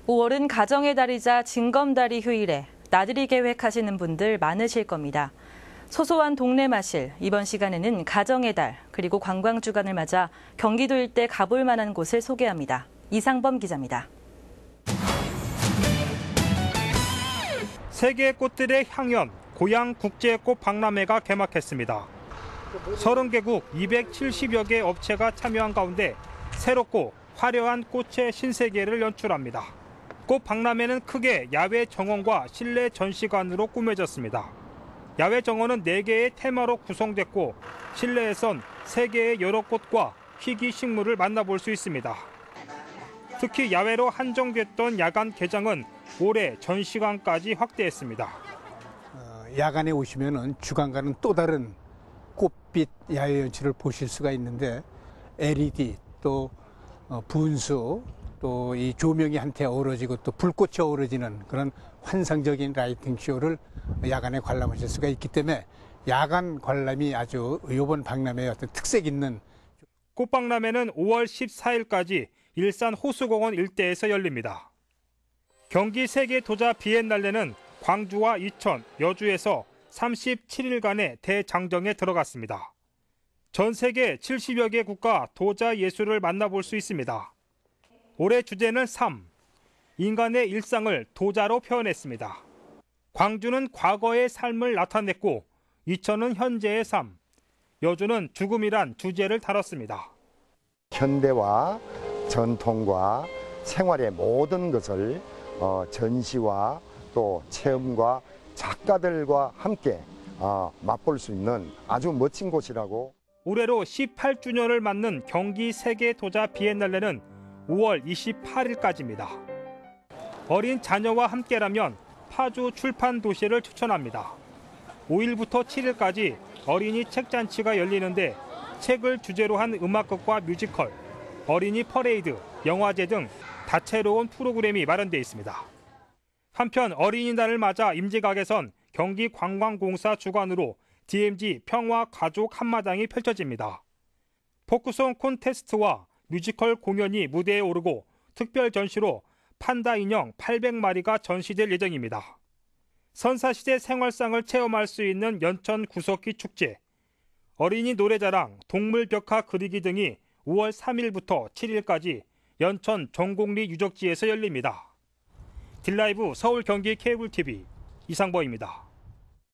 5월은 가정의 달이자 징검다리 휴일에 나들이 계획하시는 분들 많으실 겁니다. 소소한 동네 마실, 이번 시간에는 가정의 달, 그리고 관광주간을 맞아 경기도 일대 가볼 만한 곳을 소개합니다. 이상범 기자입니다. 세계 꽃들의 향연, 고양국제꽃 박람회가 개막했습니다. 30개국 270여 개 업체가 참여한 가운데 새롭고 화려한 꽃의 신세계를 연출합니다. 꽃 박람회는 크게 야외 정원과 실내 전시관으로 꾸며졌습니다. 야외 정원은 4개의 테마로 구성됐고 실내에선 3개의 여러 꽃과 희귀 식물을 만나볼 수 있습니다. 특히 야외로 한정됐던 야간 개장은 올해 전시관까지 확대했습니다. 야간에 오시면 주간과는 또 다른 꽃빛 야외 연출을 보실 수가 있는데 LED 또 분수 또 이 조명이 한테 어우러지고 또 불꽃이 어우러지는 그런 환상적인 라이팅 쇼를 야간에 관람하실 수가 있기 때문에 야간 관람이 아주 이번 박람회의 어떤 특색 있는. 꽃박람회는 5월 14일까지 일산 호수공원 일대에서 열립니다. 경기 세계 도자 비엔날레는 광주와 이천, 여주에서 37일간의 대장정에 들어갔습니다. 전 세계 70여 개 국가 도자 예술을 만나볼 수 있습니다. 올해 주제는 삶, 인간의 일상을 도자로 표현했습니다. 광주는 과거의 삶을 나타냈고 이천은 현재의 삶, 여주는 죽음이란 주제를 다뤘습니다. 현대와 전통과 생활의 모든 것을 전시와 또 체험과 작가들과 함께 맛볼 수 있는 아주 멋진 곳이라고. 올해로 18주년을 맞는 경기 세계 도자 비엔날레는 5월 28일까지입니다. 어린 자녀와 함께라면 파주 출판 도시를 추천합니다. 5일부터 7일까지 어린이 책잔치가 열리는데 책을 주제로 한 음악극과 뮤지컬, 어린이 퍼레이드, 영화제 등 다채로운 프로그램이 마련돼 있습니다. 한편 어린이날을 맞아 임직각에선 경기관광공사 주관으로 DMZ 평화 가족 한마당이 펼쳐집니다. 포크송 콘테스트와 뮤지컬 공연이 무대에 오르고 특별 전시로 판다 인형 800마리가 전시될 예정입니다. 선사시대 생활상을 체험할 수 있는 연천 구석기 축제, 어린이 노래자랑, 동물 벽화 그리기 등이 5월 3일부터 7일까지 연천 정곡리 유적지에서 열립니다. 딜라이브 서울 경기 케이블TV 이상범입니다.